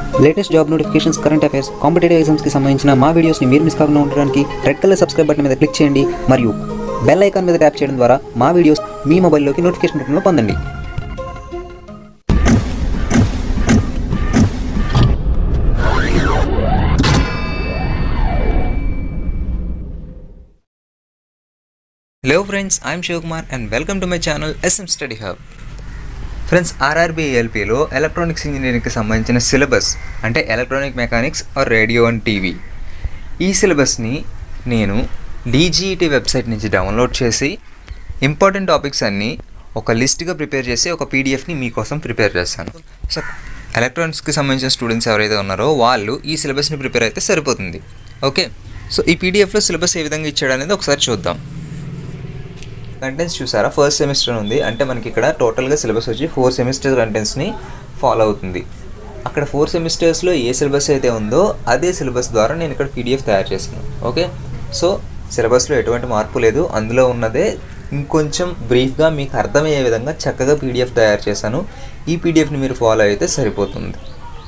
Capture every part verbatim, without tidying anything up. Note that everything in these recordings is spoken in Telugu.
Latest job notifications, current affairs, competitive ఎగ్జామ్స్కి సంబంధించిన మా వీడియోస్ని మీరు మిస్ కాకుండా ఉండడానికి రెడ్ కలర్ సబ్స్క్రైబ్ బటన్ మీద క్లిక్ చేయండి మరియు బెల్ ఐకాన్ మీద ట్యాప్ చేయడం ద్వారా మా వీడియోస్ మీ మొబైల్లోకి నోటిఫికేషన్ రూపంలో పొందండి. Hello friends, I am Shivkumar and welcome to my channel S M Study Hub. Friends, R R B L P లో ఎలక్ట్రానిక్స్ ఇంజనీరింగ్కి సంబంధించిన సిలబస్ అంటే electronic mechanics or radio and TV, ఈ సిలబస్ని నేను D G E T website నుంచి డౌన్లోడ్ చేసి ఇంపార్టెంట్ టాపిక్స్ అన్నీ ఒక లిస్ట్గా ప్రిపేర్ చేసి ఒక పీడిఎఫ్ని మీకోసం ప్రిపేర్ చేస్తాను. సో ఎలక్ట్రానిక్స్కి సంబంధించిన స్టూడెంట్స్ ఎవరైతే ఉన్నారో వాళ్ళు ఈ సిలబస్ని ప్రిపేర్ అయితే సరిపోతుంది. ఓకే, సో ఈ పీడిఎఫ్లో సిలబస్ ఏ విధంగా ఇచ్చాడు అనేది ఒకసారి చూద్దాం. కంటెంట్స్ చూసారా, ఫస్ట్ సెమిస్టర్ ఉంది అంటే మనకి ఇక్కడ టోటల్గా సిలబస్ వచ్చి ఫోర్ సెమిస్టర్ కంటెంట్స్ని ఫాలో అవుతుంది. అక్కడ ఫోర్ సెమిస్టర్స్లో ఏ సిలబస్ అయితే ఉందో అదే సిలబస్ ద్వారా నేను ఇక్కడ పీడిఎఫ్ తయారు చేశాను. ఓకే, సో సిలబస్లో ఎటువంటి మార్పు లేదు, అందులో ఉన్నదే ఇంకొంచెం బ్రీఫ్గా మీకు అర్థమయ్యే విధంగా చక్కగా పీడిఎఫ్ తయారు చేశాను. ఈ పీడిఎఫ్ని మీరు ఫాలో అయితే సరిపోతుంది.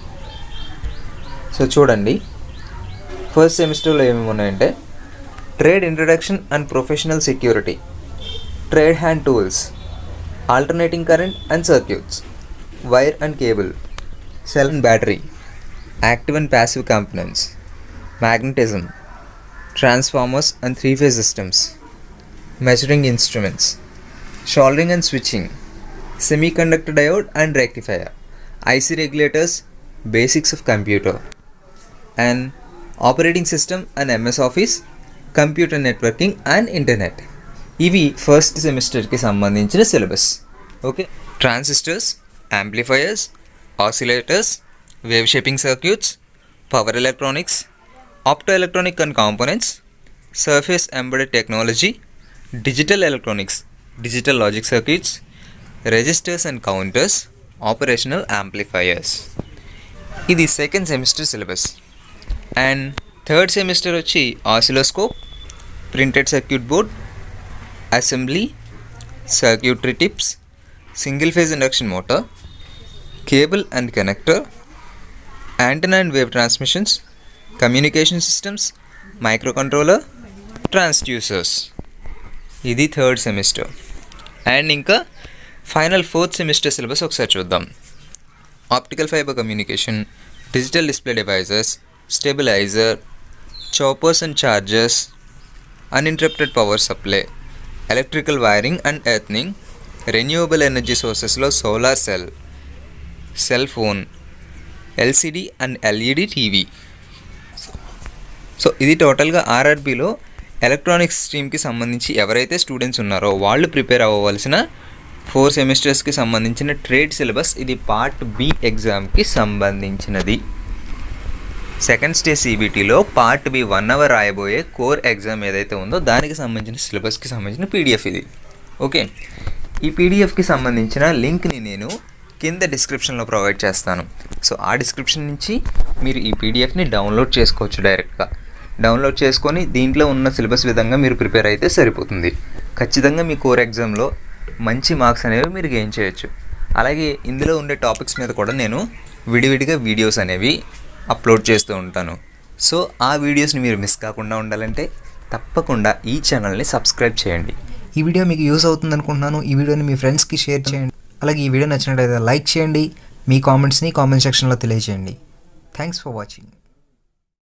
సో చూడండి, ఫస్ట్ సెమిస్టర్లో ఏమేమి ఉన్నాయంటే trade introduction and professional security, trade hand tools, alternating current and circuits, wire and cable, cell and battery, active and passive components, magnetism, transformers and three-phase systems, measuring instruments, soldering and switching, semiconductor diode and rectifier, I C regulators, basics of computer, and operating system and M S Office, computer networking and internet. ఇవి ఫస్ట్ సెమిస్టర్కి సంబంధించిన syllabus. Okay, transistors, amplifiers, oscillators, wave shaping circuits, power electronics, opto electronic and components, surface embedded technology, digital electronics, digital logic circuits, registers and counters, operational amplifiers. ఇది second semester syllabus. And third semester వచ్చి oscilloscope, printed circuit board, assembly, circuitry tips, single phase induction motor, cable and connector, antenna and wave transmissions, communication systems, micro controller, transducers. ఇది థర్డ్ సెమిస్టర్. అండ్ ఇంకా ఫైనల్ ఫోర్త్ సెమిస్టర్ సిలబస్ ఒకసారి చూద్దాం. Optical fibre communication, digital display devices, stabiliser, choppers and chargers, uninterrupted power supply, electrical wiring and earthing, renewable energy సోర్సెస్లో solar cell, cell phone, LCD and LED TV. So ఇది టోటల్గా ఆర్ఆర్బీలో ఎలక్ట్రానిక్స్ స్ట్రీమ్కి సంబంధించి ఎవరైతే స్టూడెంట్స్ ఉన్నారో వాళ్ళు ప్రిపేర్ అవ్వవలసిన ఫోర్ సెమిస్టర్స్కి సంబంధించిన ట్రేడ్ సిలబస్. ఇది పార్ట్ బి ఎగ్జామ్కి సంబంధించినది. సెకండ్ స్టేజ్ సిబిటీలో పార్ట్ బి వన్ అవర్ రాయబోయే కోర్ ఎగ్జామ్ ఏదైతే ఉందో దానికి సంబంధించిన సిలబస్కి సంబంధించిన పీడిఎఫ్ ఇది. ఓకే, ఈ పీడిఎఫ్కి సంబంధించిన లింక్ని నేను కింద డిస్క్రిప్షన్లో ప్రొవైడ్ చేస్తాను. సో ఆ డిస్క్రిప్షన్ నుంచి మీరు ఈ పీడిఎఫ్ని డౌన్లోడ్ చేసుకోవచ్చు. డైరెక్ట్గా డౌన్లోడ్ చేసుకొని దీంట్లో ఉన్న సిలబస్ విధంగా మీరు ప్రిపేర్ అయితే సరిపోతుంది. ఖచ్చితంగా మీ కోర్ ఎగ్జామ్లో మంచి మార్క్స్ అనేవి మీరు గెయిన్ చేయొచ్చు. అలాగే ఇందులో ఉండే టాపిక్స్ మీద కూడా నేను విడివిడిగా వీడియోస్ అనేవి అప్లోడ్ చేస్తూ ఉంటాను. సో ఆ వీడియోస్ని మీరు మిస్ కాకుండా ఉండాలంటే తప్పకుండా ఈ ఛానల్ని సబ్స్క్రైబ్ చేయండి. ఈ వీడియో మీకు యూస్ అవుతుంది అనుకుంటున్నాను. ఈ వీడియోని మీ ఫ్రెండ్స్కి షేర్ చేయండి. అలాగే ఈ వీడియో నచ్చినట్లయితే లైక్ చేయండి. మీ కామెంట్స్ని కామెంట్ సెక్షన్లో తెలియజేయండి. Thanks for watching.